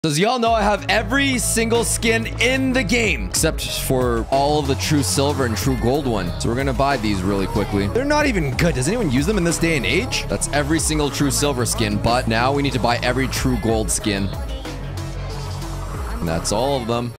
Does y'all know I have every single skin in the game except for all of the true silver and true gold one. So we're gonna buy these really quickly. They're not even good. Does anyone use them in this day and age? That's every single true silver skin, but now we need to buy every true gold skin. And that's all of them.